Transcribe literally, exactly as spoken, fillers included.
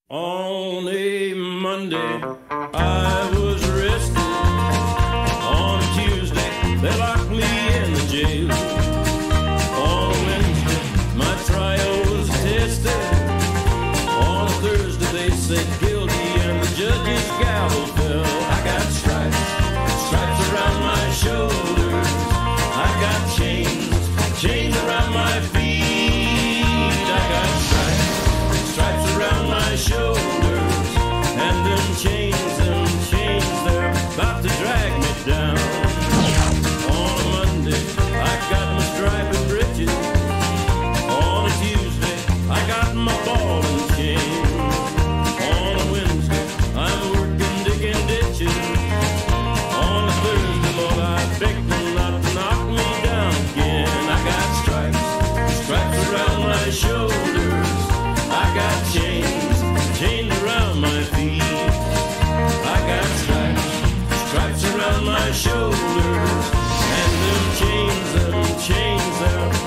On a Monday, I was arrested. On a Tuesday, they locked me in the jail. On a Wednesday, my trial was tested. On a Thursday, they said guilty and the judge's gavel fell. I got stripes, stripes around my shoulders. I got chains, chains around my feet. I got stripes, stripes around my shoulders. And them chains, them chains, they're about to drag me down. On a Monday, I got my striped breeches. On a Tuesday, I got my ball and chain. On a Wednesday, I'm working digging ditches. On a Thursday, Lord, I beg them not to knock me down again. I got stripes, stripes around my shoulders. I got chains, chains around my feet. I got stripes, stripes around my shoulders. And them chains, them chains, they're